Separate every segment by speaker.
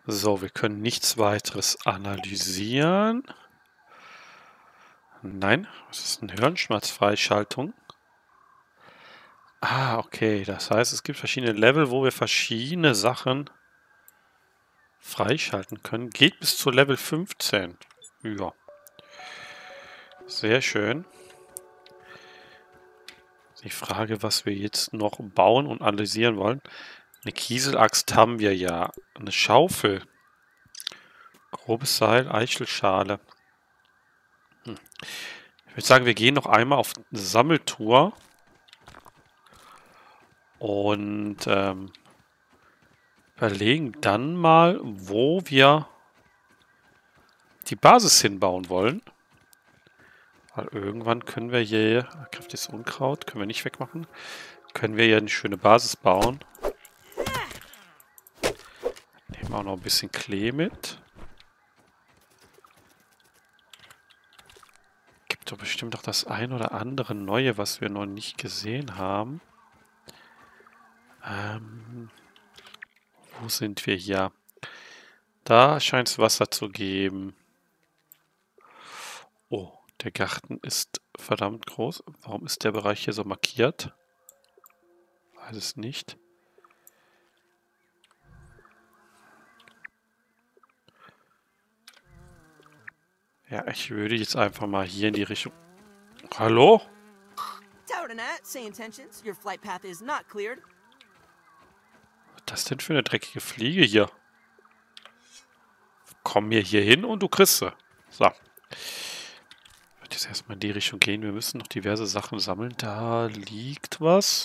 Speaker 1: So, wir können nichts weiteres analysieren. Nein, was ist eine Hirnschmerzfreischaltung? Ah, okay. Das heißt, es gibt verschiedene Level, wo wir verschiedene Sachen freischalten können. Geht bis zu Level 15. Ja. Sehr schön. Die Frage, was wir jetzt noch bauen und analysieren wollen. Eine Kieselaxt haben wir ja. Eine Schaufel. Grobes Seil, Eichelschale. Ich würde sagen, wir gehen noch einmal auf eine Sammeltour. Und überlegen dann mal, wo wir die Basis hinbauen wollen. Weil irgendwann können wir hier, kräftiges Unkraut, können wir nicht wegmachen, können wir hier eine schöne Basis bauen. Nehmen auch noch ein bisschen Klee mit. Gibt doch bestimmt auch das ein oder andere Neue, was wir noch nicht gesehen haben. Wo sind wir hier? Da scheint es Wasser zu geben. Oh, der Garten ist verdammt groß. Warum ist der Bereich hier so markiert? Weiß es nicht. Ja, ich würde jetzt einfach mal hier in die Richtung... Hallo?
Speaker 2: Tower to Nat, say intentions. Your flight path is not cleared.
Speaker 1: Was ist das denn für eine dreckige Fliege hier? Komm mir hier hin und du kriegst sie. So. Ich würde jetzt erstmal in die Richtung gehen. Wir müssen noch diverse Sachen sammeln. Da liegt was.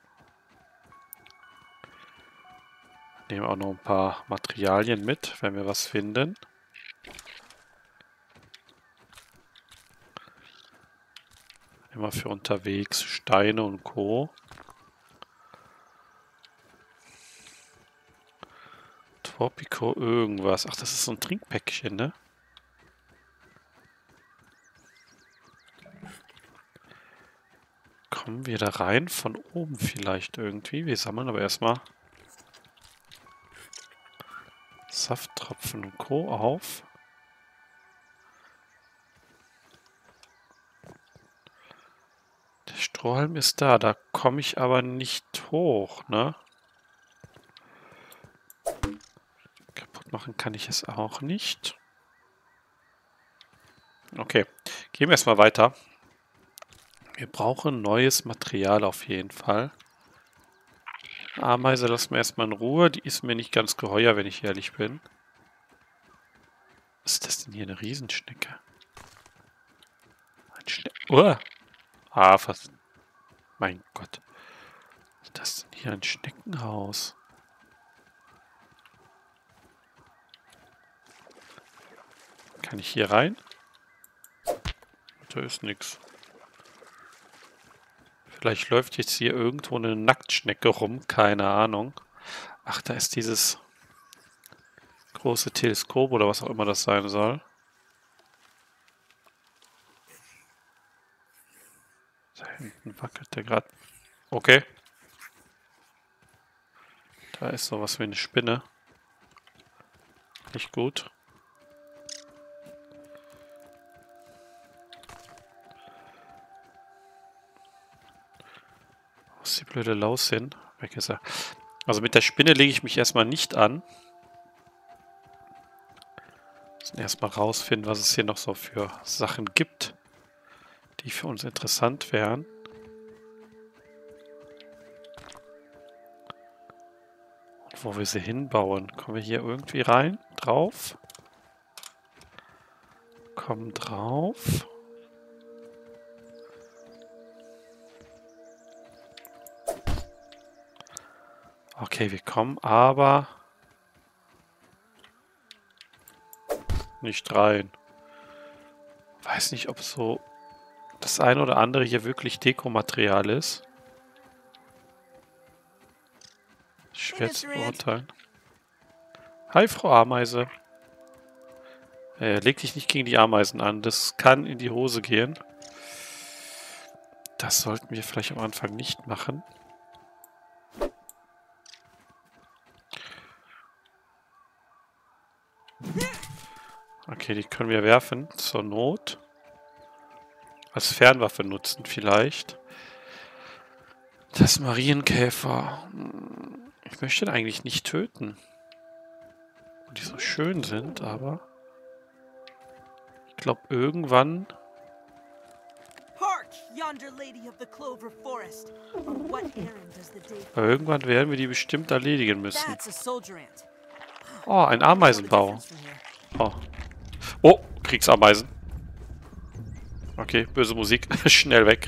Speaker 1: Nehmen auch noch ein paar Materialien mit, wenn wir was finden. Immer für unterwegs Steine und Co. Tropico irgendwas. Ach, das ist so ein Trinkpäckchen, ne? Kommen wir da rein? Von oben vielleicht irgendwie. Wir sammeln aber erstmal Safttropfen und Co. auf. Der Strohhalm ist da. Da komme ich aber nicht hoch, ne? Kaputt machen kann ich es auch nicht. Okay, gehen wir erstmal weiter. Wir brauchen neues Material auf jeden Fall. Ameise lassen wir erstmal in Ruhe. Die ist mir nicht ganz geheuer, wenn ich ehrlich bin. Was ist das denn hier? Eine Riesenschnecke. Ein fast. Mein Gott. Was ist das denn hier? Ein Schneckenhaus. Kann ich hier rein? Da ist nichts. Vielleicht läuft jetzt hier irgendwo eine Nacktschnecke rum. Keine Ahnung. Ach, da ist dieses große Teleskop oder was auch immer das sein soll. Da hinten wackelt der gerade. Okay. Da ist sowas wie eine Spinne. Nicht gut. Wo ist die blöde Laus hin? Weg ist er. Also mit der Spinne lege ich mich erstmal nicht an. Müssen erstmal rausfinden, was es hier noch so für Sachen gibt, die für uns interessant wären. Und wo wir sie hinbauen. Kommen wir hier irgendwie rein? Drauf? Kommen drauf. Okay, wir kommen aber nicht rein. Weiß nicht, ob so das eine oder andere hier wirklich Dekomaterial ist. Schwer zu beurteilen. Hi, Frau Ameise. Leg dich nicht gegen die Ameisen an. Das kann in die Hose gehen. Das sollten wir vielleicht am Anfang nicht machen. Okay, die können wir werfen. Zur Not. Als Fernwaffe nutzen vielleicht. Das Marienkäfer. Ich möchte den eigentlich nicht töten. Und die so schön sind, aber... Ich glaube, irgendwann...
Speaker 2: Hark, yonder lady of the Clover Forest. On what errand does the day
Speaker 1: Irgendwann werden wir die bestimmt erledigen müssen.
Speaker 2: That's a soldier ant.
Speaker 1: Oh, ein
Speaker 2: Tell the
Speaker 1: Ameisenbau.
Speaker 2: difference from here.
Speaker 1: Oh. Oh, Kriegsameisen. Okay, böse Musik. Schnell weg.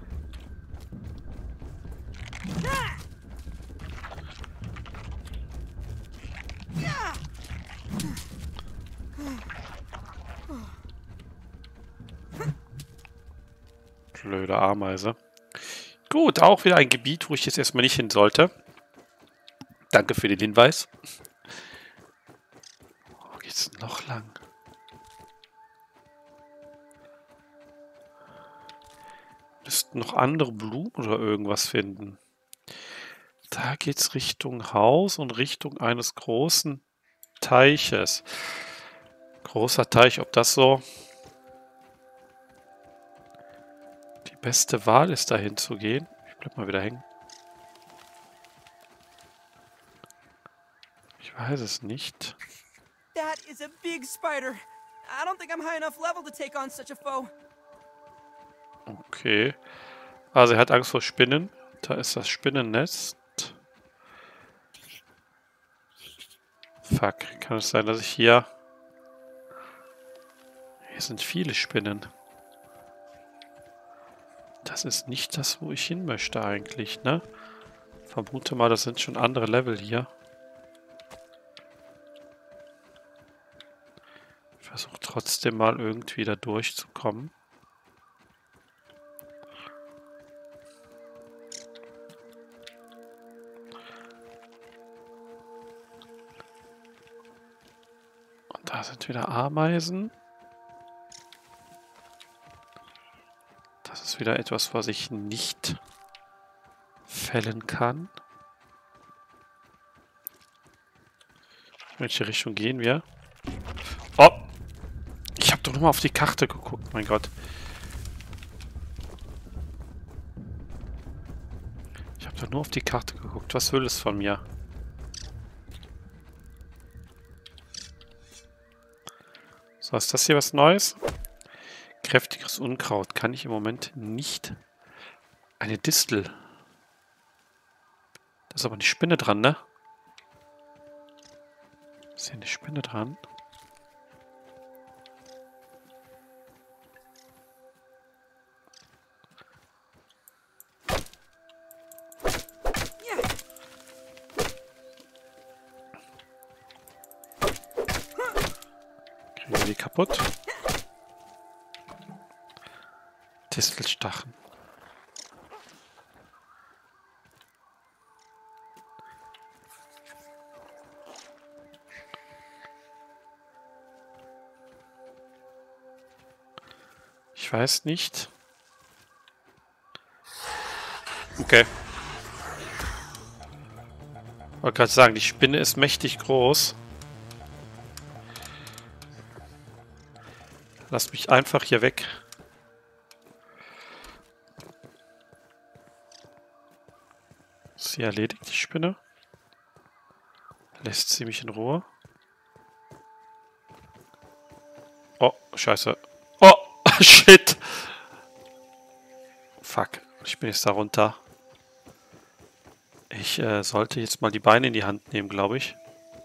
Speaker 1: Blöde Ameise. Gut, auch wieder ein Gebiet, wo ich jetzt erstmal nicht hin sollte. Danke für den Hinweis. Wo geht's denn noch lang? Müssten noch andere Blumen oder irgendwas finden. Da geht's Richtung Haus und Richtung eines großen Teiches. Großer Teich, ob das so die beste Wahl ist, dahin zu gehen. Ich bleib mal wieder hängen. Ich weiß es nicht.
Speaker 2: That is a big spider. I don't think I'm high enough level to take on such a foe.
Speaker 1: Okay. Also er hat Angst vor Spinnen. Da ist das Spinnennest. Fuck. Kann es sein, dass ich hier... Hier sind viele Spinnen. Das ist nicht das, wo ich hin möchte eigentlich, ne? Vermute mal, das sind schon andere Level hier. Ich versuche trotzdem mal irgendwie da durchzukommen. Und da sind wieder Ameisen. Das ist wieder etwas, was ich nicht fällen kann. In welche Richtung gehen wir? Oh! Ich habe doch nur mal auf die Karte geguckt, mein Gott. Ich habe doch nur auf die Karte geguckt. Was will es von mir? So, ist das hier was Neues? Kräftiges Unkraut. Kann ich im Moment nicht. Eine Distel. Da ist aber eine Spinne dran, ne? Ist hier eine Spinne dran? Kriegen wir die kaputt? Distelstachen. Ich weiß nicht. Okay. Ich wollte gerade sagen, die Spinne ist mächtig groß. Lass mich einfach hier weg. Ist sie erledigt, die Spinne? Lässt sie mich in Ruhe? Oh, scheiße. Oh, shit. Fuck, ich bin jetzt da runter. Ich sollte jetzt mal die Beine in die Hand nehmen, glaube ich.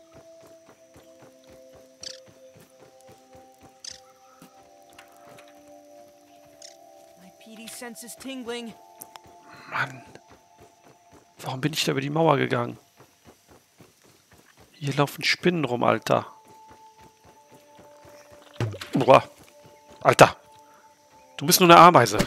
Speaker 2: My PD sense is tingling.
Speaker 1: Mann. Warum bin ich da über die Mauer gegangen? Hier laufen Spinnen rum, Alter. Boah. Alter. Du bist nur eine Ameise.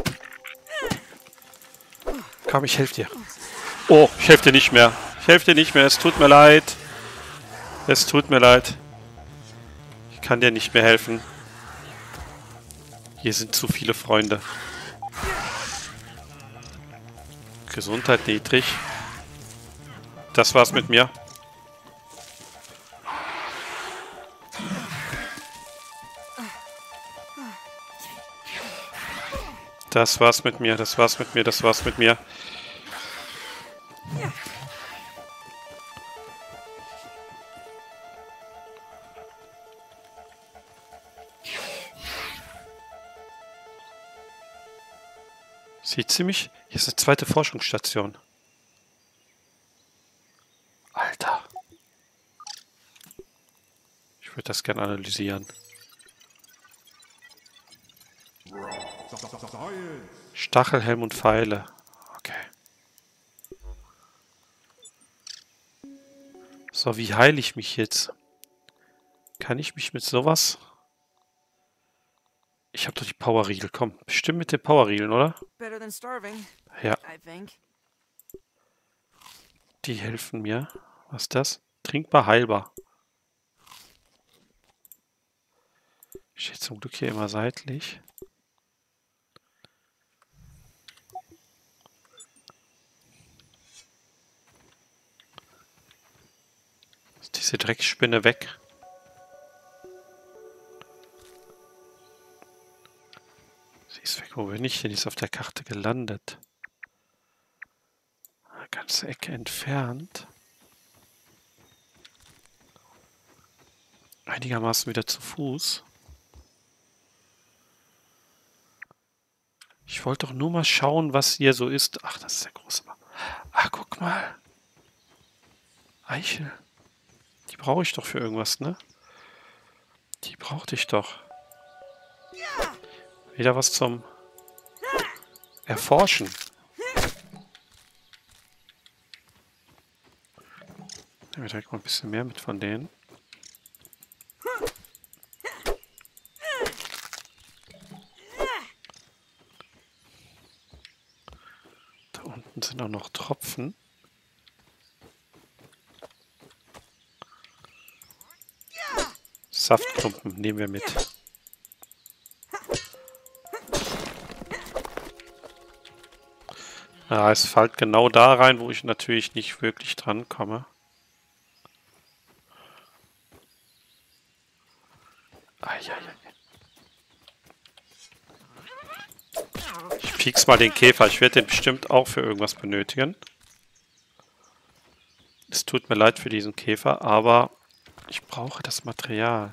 Speaker 1: Komm, ich helfe dir. Oh, ich helfe dir nicht mehr. Ich helfe dir nicht mehr. Es tut mir leid. Es tut mir leid. Ich kann dir nicht mehr helfen. Hier sind zu viele Freunde. Gesundheit niedrig. Das war's mit mir. Das war's mit mir, das war's mit mir, das war's mit mir. Sieht ziemlich... Hier ist eine zweite Forschungsstation. Alter. Ich würde das gerne analysieren. Stachelhelm und Pfeile. Okay. So, wie heile ich mich jetzt? Kann ich mich mit sowas... Ich habe doch die Powerriegel. Komm, bestimmt mit den Powerriegeln, oder?
Speaker 2: Better than starving,
Speaker 1: Ja,
Speaker 2: I think.
Speaker 1: die helfen mir. Was ist das? Trinkbar, heilbar. Steht zum Glück hier immer seitlich. Ist diese Drecksspinne weg? Sie ist weg. Wo bin ich denn? Die ist auf der Karte gelandet. Eine ganze Ecke entfernt. Einigermaßen wieder zu Fuß. Ich wollte doch nur mal schauen, was hier so ist. Ach, das ist der große. Ach, guck mal. Eichel. Die brauche ich doch für irgendwas, ne? Die brauchte ich doch. Wieder was zum Erforschen. Nehmen wir direkt mal ein bisschen mehr mit von denen. Da unten sind auch noch Tropfen. Saftklumpen nehmen wir mit. Ja, es fällt genau da rein, wo ich natürlich nicht wirklich dran komme. Ich piek's mal den Käfer. Ich werde den bestimmt auch für irgendwas benötigen. Es tut mir leid für diesen Käfer, aber ich brauche das Material.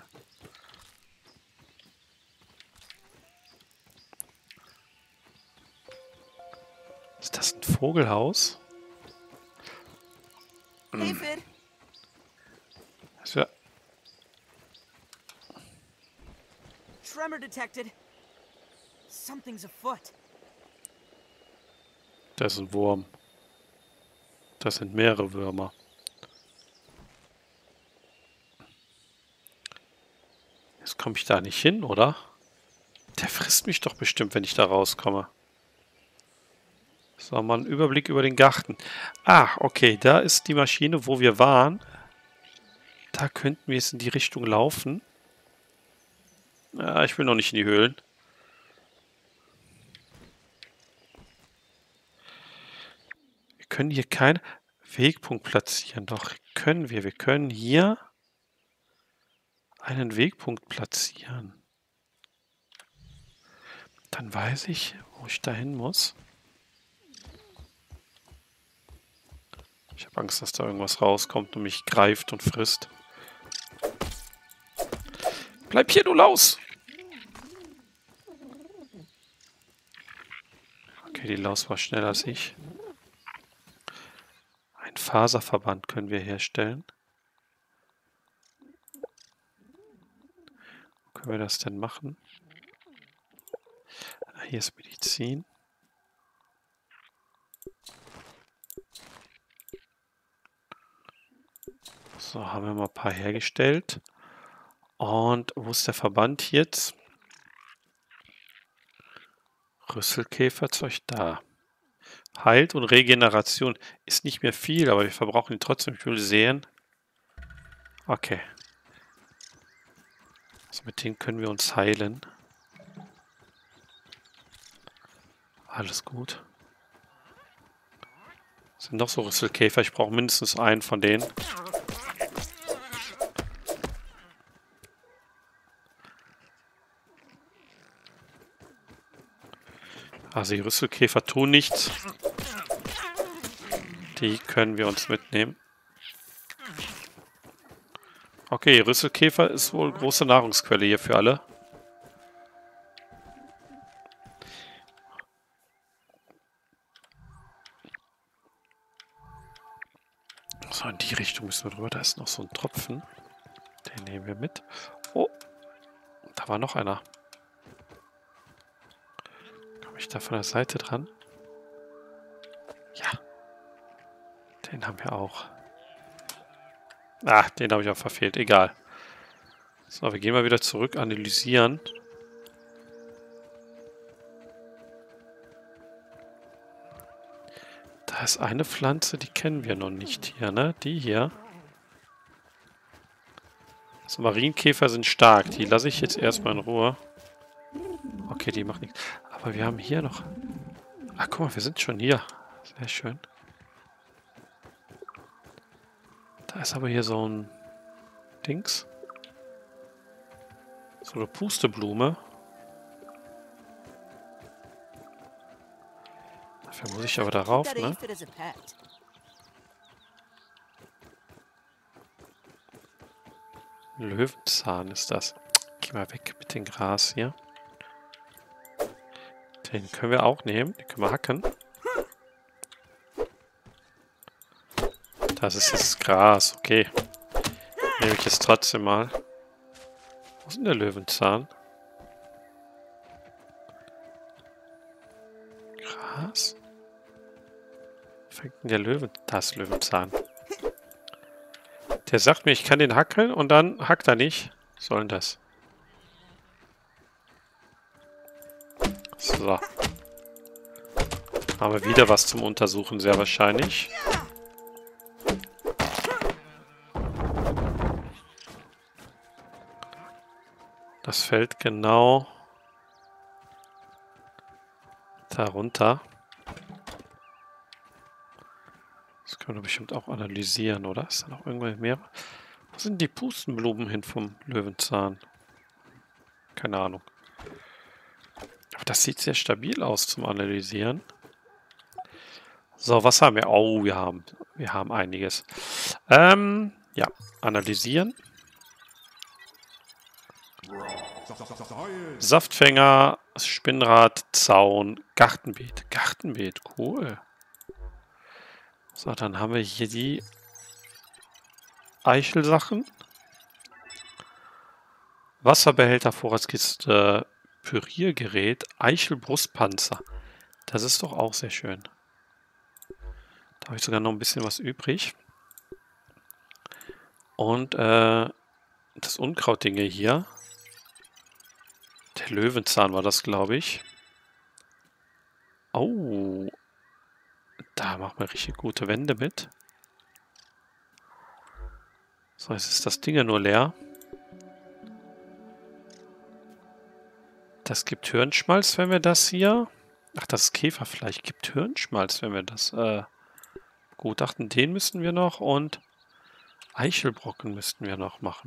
Speaker 1: Ist das ein Vogelhaus?
Speaker 2: Aphid,
Speaker 1: Das wär,
Speaker 2: tremor detected. Something's afoot.
Speaker 1: das ist ein Wurm. Das sind mehrere Würmer. Jetzt komme ich da nicht hin, oder? Der frisst mich doch bestimmt, wenn ich da rauskomme. So, mal einen Überblick über den Garten. Ah, okay, da ist die Maschine, wo wir waren. Da könnten wir jetzt in die Richtung laufen. Ah, ich will noch nicht in die Höhlen. Wir können hier keinen Wegpunkt platzieren. Doch, können wir. Wir können hier einen Wegpunkt platzieren. Dann weiß ich, wo ich dahin muss. Ich habe Angst, dass da irgendwas rauskommt und mich greift und frisst. Bleib hier, du Laus! Okay, die Laus war schneller als ich. Ein Faserverband können wir herstellen. Wo können wir das denn machen? Hier ist Medizin. So, haben wir mal ein paar hergestellt. Und wo ist der Verband jetzt? Rüsselkäferzeug da. Heilt und Regeneration. Ist nicht mehr viel, aber wir verbrauchen ihn trotzdem. Ich will sehen. Okay. Also mit denen können wir uns heilen. Alles gut. Sind noch so Rüsselkäfer. Ich brauche mindestens einen von denen. Also die Rüsselkäfer tun nichts. Die können wir uns mitnehmen. Okay, Rüsselkäfer ist wohl große Nahrungsquelle hier für alle. So, in die Richtung müssen wir drüber. Da ist noch so ein Tropfen. Den nehmen wir mit. Oh, da war noch einer. Komme ich da von der Seite dran? Ja. Den haben wir auch. Ah, den habe ich auch verfehlt. Egal. So, wir gehen mal wieder zurück, analysieren. Da ist eine Pflanze, die kennen wir noch nicht hier, ne? Die hier. Also Marienkäfer sind stark. Die lasse ich jetzt erstmal in Ruhe. Okay, die macht nichts. Aber wir haben hier noch... Ah, guck mal, wir sind schon hier. Sehr schön. Da ist aber hier so ein Dings. So eine Pusteblume. Dafür muss ich aber darauf, ne? Löwenzahn ist das. Geh mal weg mit dem Gras hier. Den können wir auch nehmen. Den können wir hacken. Das ist jetzt Gras. Okay. Nehme ich jetzt trotzdem mal. Wo ist denn der Löwenzahn? Gras? Wo fängt denn der Löwen? Da ist Löwenzahn. Der sagt mir, ich kann den hacken und dann hackt er nicht. Was soll denn das? So. Haben wir wieder was zum Untersuchen, sehr wahrscheinlich. Das fällt genau darunter. Das können wir bestimmt auch analysieren, oder? Ist da noch irgendwelche mehr? Wo sind die Pustenblumen hin vom Löwenzahn? Keine Ahnung. Aber das sieht sehr stabil aus zum Analysieren. So, was haben wir? Oh, wir haben einiges. Ja, analysieren. Saftfänger, Spinnrad, Zaun, Gartenbeet. Gartenbeet, cool. So, dann haben wir hier die Eichelsachen. Wasserbehälter, Vorratskiste, Püriergerät, Eichelbrustpanzer. Das ist doch auch sehr schön. Da habe ich sogar noch ein bisschen was übrig. Und das Unkrautdinge hier. Der Löwenzahn war das, glaube ich. Oh. Da machen wir richtig gute Wände mit. So, jetzt ist das Ding ja nur leer. Das gibt Hirnschmalz, wenn wir das hier... Ach, das Käferfleisch gibt Hirnschmalz, wenn wir das gutachten. Den müssten wir noch und Eichelbrocken müssten wir noch machen.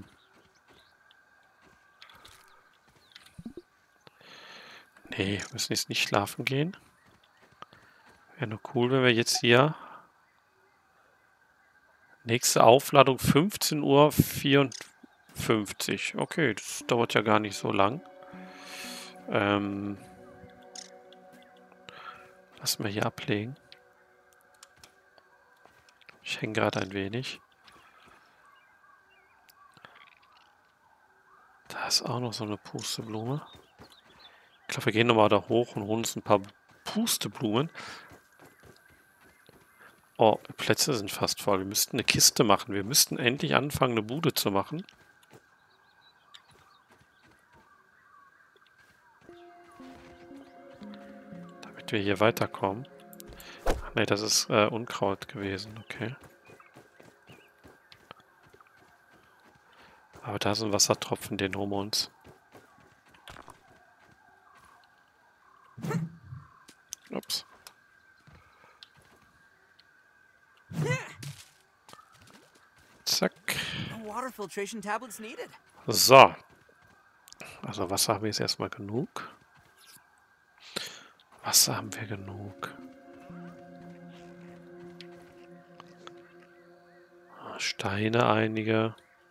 Speaker 1: Nee, wir müssen jetzt nicht schlafen gehen. Wäre nur cool, wenn wir jetzt hier... Nächste Aufladung 15:54 Uhr. Okay, das dauert ja gar nicht so lang. Lassen wir hier ablegen. Ich hänge gerade ein wenig. Da ist auch noch so eine Pusteblume. Ich glaube, wir gehen nochmal da hoch und holen uns ein paar Pusteblumen. Oh, die Plätze sind fast voll. Wir müssten eine Kiste machen. Wir müssten endlich anfangen, eine Bude zu machen. Damit wir hier weiterkommen. Ach nee, das ist Unkraut gewesen. Okay. Aber da ist ein Wassertropfen, den holen wir uns. Ups. Zack. So. Also Wasser haben wir jetzt erstmal genug. Wasser haben wir genug. Steine einige.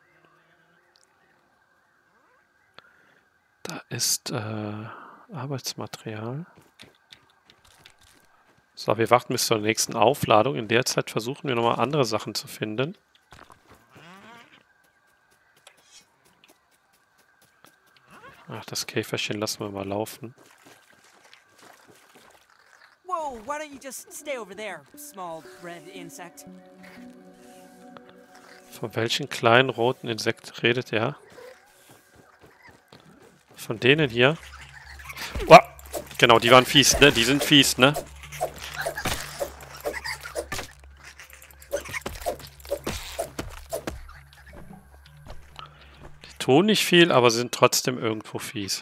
Speaker 1: Da ist Arbeitsmaterial. So, wir warten bis zur nächsten Aufladung. In der Zeit versuchen wir nochmal andere Sachen zu finden. Ach, das Käferchen lassen wir mal laufen.
Speaker 2: Whoa, why don't you just stay over there, small red insect?
Speaker 1: Von welchen kleinen roten Insekten redet er? Von denen hier? Oh, genau, die waren fies, ne? Die sind fies, ne? Die tun nicht viel, aber sind trotzdem irgendwo fies.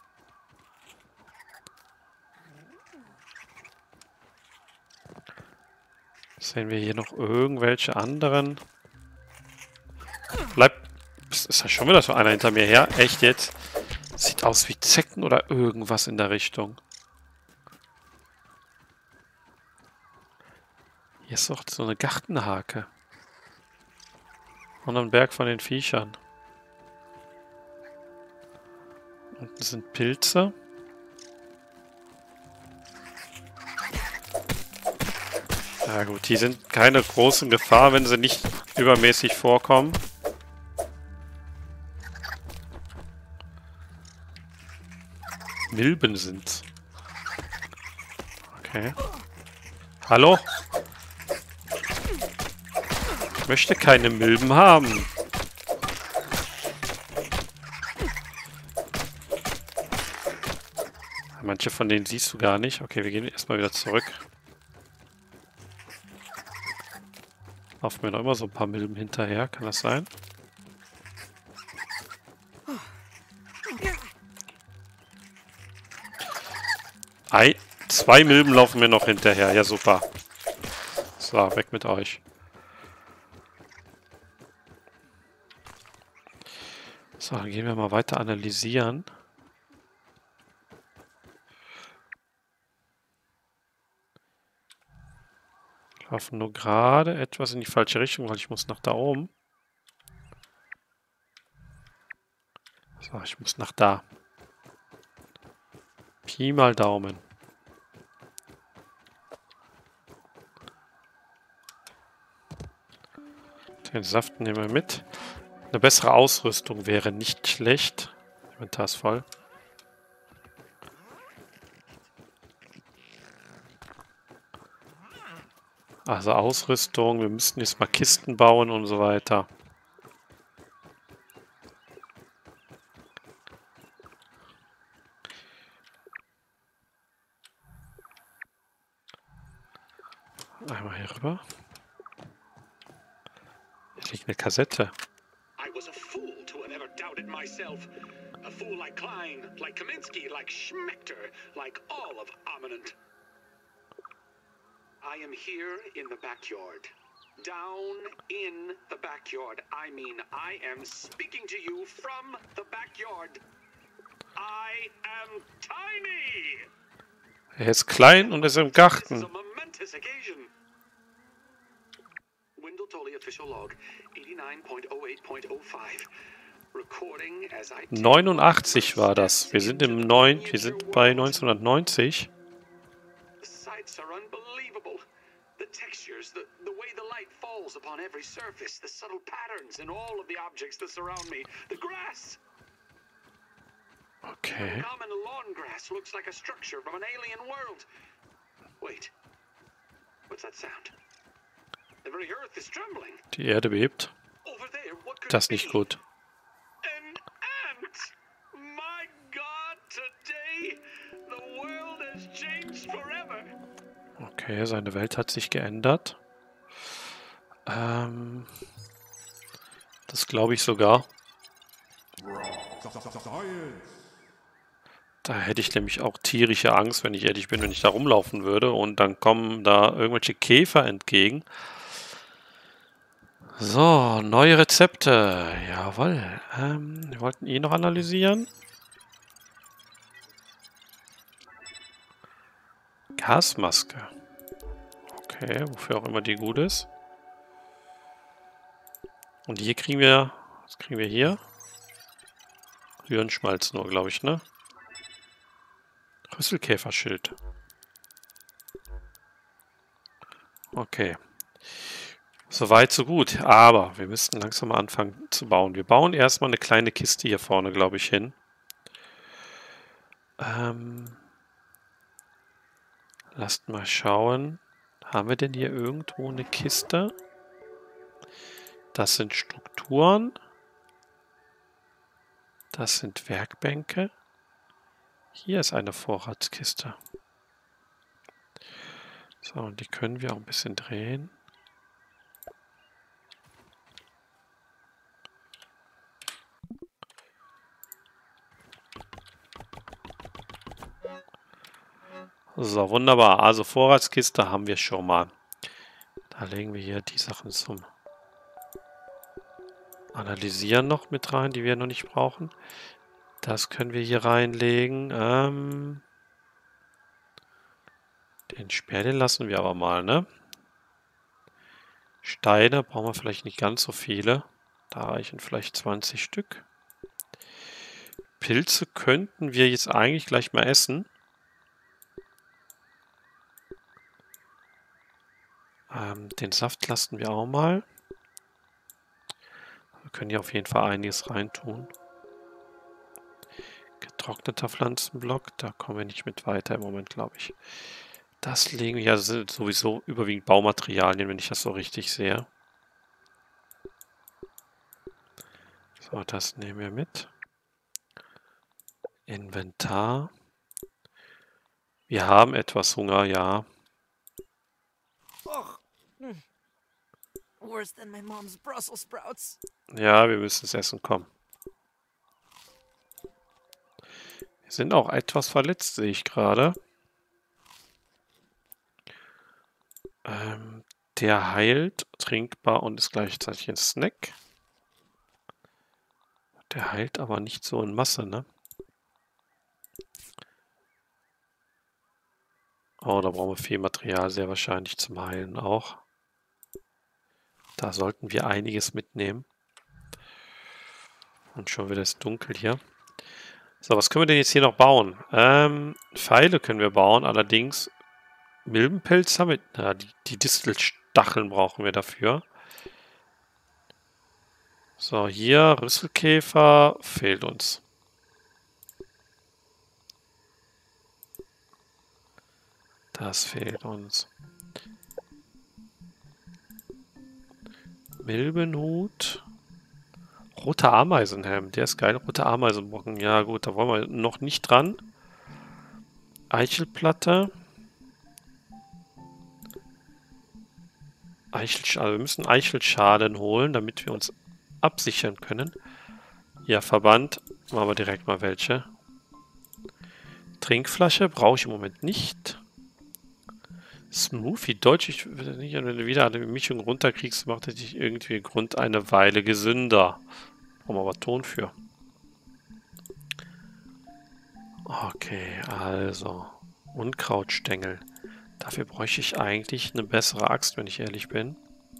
Speaker 1: Sehen wir hier noch irgendwelche anderen? Ist da schon wieder so einer hinter mir her? Echt jetzt? Sieht aus wie Zecken oder irgendwas in der Richtung. Hier ist doch so eine Gartenhake. Und ein Berg von den Viechern. Unten sind Pilze. Ja gut, die sind keine großen Gefahr, wenn sie nicht übermäßig vorkommen. Milben sind's. Okay. Hallo? Ich möchte keine Milben haben. Manche von denen siehst du gar nicht. Okay, wir gehen erstmal wieder zurück. Laufen mir noch immer so ein paar Milben hinterher. Kann das sein? Zwei Milben laufen mir noch hinterher. Ja, super. So, weg mit euch. So, dann gehen wir mal weiter analysieren. Wir laufen nur gerade etwas in die falsche Richtung, weil ich muss nach da oben. So, ich muss nach da. Pi mal Daumen. Den Saft nehmen wir mit. Eine bessere Ausrüstung wäre nicht schlecht. Inventar ist voll. Also Ausrüstung, wir müssten jetzt mal Kisten bauen und so weiter. Einmal hier rüber. Hier liegt eine Kassette.
Speaker 3: I was a fool to have ever doubted myself. A fool like Klein, like Kaminsky, like Schmechter, like all of Armament. I am here in the backyard. Down in the backyard. I mean, I am speaking to you from the backyard. I am tiny.
Speaker 1: Er ist klein und ist im Garten.
Speaker 3: This is a momentous occasion. Wendell Tully official log 89.08.05. Recording as I
Speaker 1: 89 war das. Wir sind bei 1990.
Speaker 3: The sights are unbelievable. The textures, the way the light falls upon every surface, the subtle patterns in all of the objects that surround me. The grass.
Speaker 1: Okay.
Speaker 3: Common lawn grass looks like a structure from an alien world. Wait. What's that sound? The very earth is trembling.
Speaker 1: Die Erde bebt.
Speaker 3: Over there, what could
Speaker 1: Das
Speaker 3: it
Speaker 1: ist nicht
Speaker 3: be?
Speaker 1: gut.
Speaker 3: An ant! My God, today the world has changed forever.
Speaker 1: Okay, seine Welt hat sich geändert. Das glaube ich sogar. Da hätte ich nämlich auch tierische Angst, wenn ich ehrlich bin, wenn ich da rumlaufen würde und dann kommen da irgendwelche Käfer entgegen. So, neue Rezepte. Jawohl. Wir wollten ihn noch analysieren. Gasmaske. Okay, wofür auch immer die gut ist. Und hier kriegen wir... Was kriegen wir hier? Rührenschmalz nur, glaube ich, ne? Rüsselkäferschild. Okay. Soweit, so gut. Aber wir müssten langsam mal anfangen zu bauen. Wir bauen erstmal eine kleine Kiste hier vorne, glaube ich, hin. Lasst mal schauen. Haben wir denn hier irgendwo eine Kiste? Das sind Strukturen. Das sind Werkbänke. Hier ist eine Vorratskiste. So, und die können wir auch ein bisschen drehen. So, wunderbar. Also Vorratskiste haben wir schon mal. Da legen wir hier die Sachen zum Analysieren noch mit rein, die wir noch nicht brauchen. Das können wir hier reinlegen. Den Speer, den lassen wir aber mal, ne? Steine brauchen wir vielleicht nicht ganz so viele. Da reichen vielleicht 20 Stück. Pilze könnten wir jetzt eigentlich gleich mal essen. Den Saft lassen wir auch mal. Wir können hier auf jeden Fall einiges reintun. Getrockneter Pflanzenblock, da kommen wir nicht mit weiter im Moment, glaube ich. Das legen wir, ja, sind sowieso überwiegend Baumaterialien, wenn ich das so richtig sehe. So, das nehmen wir mit. Inventar. Wir haben etwas Hunger, ja.
Speaker 2: Oh. Worse than my mom's Brussels sprouts.
Speaker 1: Ja, wir müssen es essen, komm. Wir sind auch etwas verletzt, sehe ich gerade. Der heilt, trinkbar und ist gleichzeitig ein Snack. Der heilt aber nicht so in Masse, ne? Oh, da brauchen wir viel Material, sehr wahrscheinlich zum Heilen auch. Da sollten wir einiges mitnehmen. Und schon wieder ist dunkel hier. So, was können wir denn jetzt hier noch bauen? Pfeile können wir bauen, allerdings Milbenpelz haben wir... Na, die Distelstacheln brauchen wir dafür. So, hier Rüsselkäfer fehlt uns. Das fehlt uns. Milbenhut. Roter Ameisenhelm, der ist geil. Rote Ameisenbrocken. Ja gut, da wollen wir noch nicht dran. Eichelplatte. Also wir müssen Eichelschalen holen, damit wir uns absichern können. Ja, Verband. Machen wir direkt mal welche. Trinkflasche brauche ich im Moment nicht. Smoothie, Deutsch, ich will nicht, wenn du wieder eine Mischung runterkriegst, macht es dich irgendwie Grund eine Weile gesünder. Brauchen wir aber Ton für. Okay, also. Unkrautstängel. Dafür bräuchte ich eigentlich eine bessere Axt, wenn ich ehrlich bin.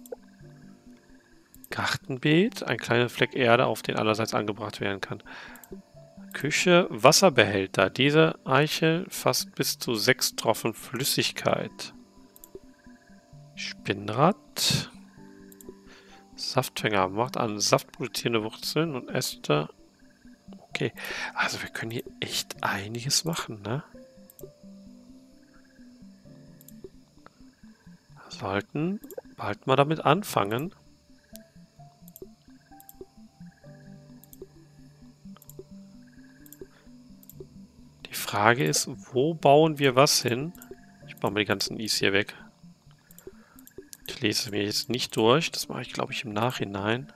Speaker 1: Gartenbeet, ein kleiner Fleck Erde, auf den allerseits angebracht werden kann. Küche, Wasserbehälter. Diese Eichel fasst bis zu 6 Tropfen Flüssigkeit. Spinnrad. Saftfänger. Macht an Saft produzierende Wurzeln und Äste. Okay. Also wir können hier echt einiges machen, ne? Sollten bald mal damit anfangen. Die Frage ist, wo bauen wir was hin? Ich baue mal die ganzen Is hier weg. Ich lese es mir jetzt nicht durch. Das mache ich, glaube ich, im Nachhinein.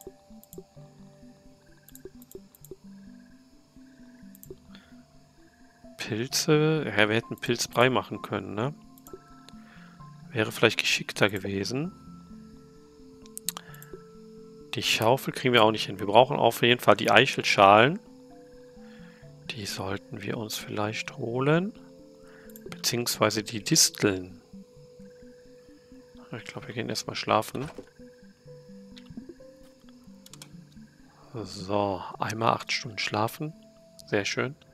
Speaker 1: Pilze. Ja, wir hätten Pilzbrei machen können, ne? Wäre vielleicht geschickter gewesen. Die Schaufel kriegen wir auch nicht hin. Wir brauchen auf jeden Fall die Eichelschalen. Die sollten wir uns vielleicht holen. beziehungsweise die Disteln. Ich glaube, wir gehen erstmal schlafen. So, einmal 8 Stunden schlafen. Sehr schön.